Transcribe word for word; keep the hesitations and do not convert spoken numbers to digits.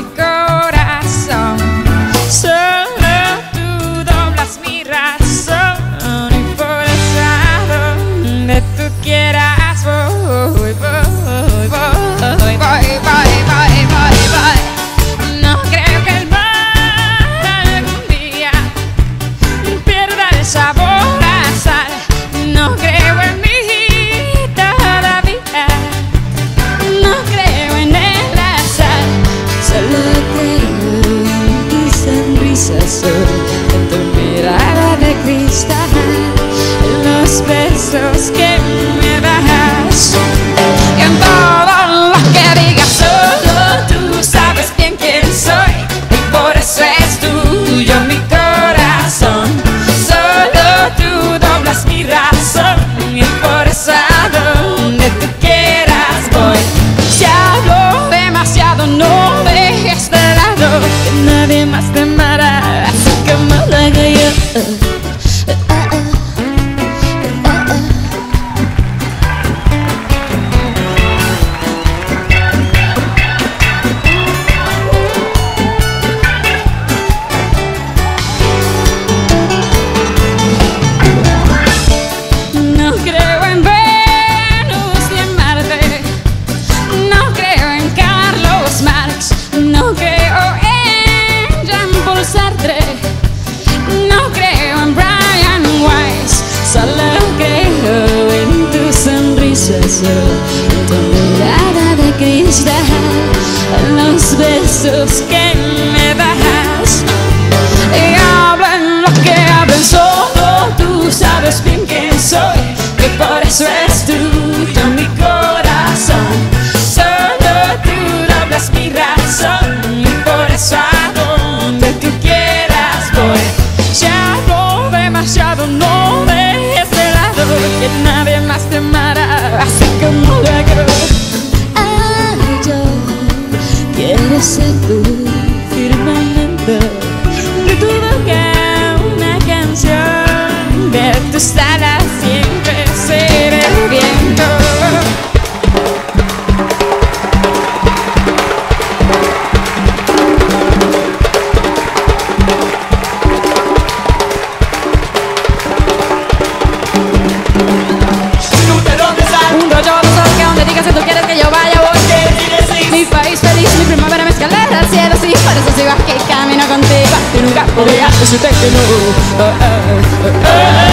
corazón. Solo tú doblas mi razón y por eso donde tú quieras voy, voy, voy, voy, voy, voy, voy, voy, voy. No creo que el mar algún día pierda el sabor a sal. No creo en mí todavía. No creo en el azar. Solo creo en tu sonrisa azul, en tu mirada de cristal, en los besos que me das y en todo lo que digas. Solo tú sabes bien quién soy y por eso es tuyo mi corazón. Solo tú doblas mi razón y por eso a donde tú quieras voy. Si hablo demasiado no dejes de lado, que nadie más te amará así como lo hago yo. No creo en Venus ni en Marte, no creo en Carlos Marx, no creo en Jean-Paul Sartre, no creo en Brian Weiss. Solo creo en tu sonrisa azul, en tu mirada de cristal, en los besos que me das. Y hablen lo que hablen, solo tú sabes bien quién soy y por eso es tuyo mi corazón. Solo tú doblas mi razón y por eso a donde tú quieras voy. Si hablo demasiado no dejes de lado, que nadie más te amará así como lo hago. Ay, yo quiero ser tu firmamento, De tu boca una canción, de tus alas siempre seré el viento. Un rollo de sol que donde digas si tú quieres que yo vaya voy. Mi país feliz, mi primavera me escalera al cielo, sí, por eso sigo aquí, camino contigo y nunca podría decirte que no. Ah, ah, ah, ah.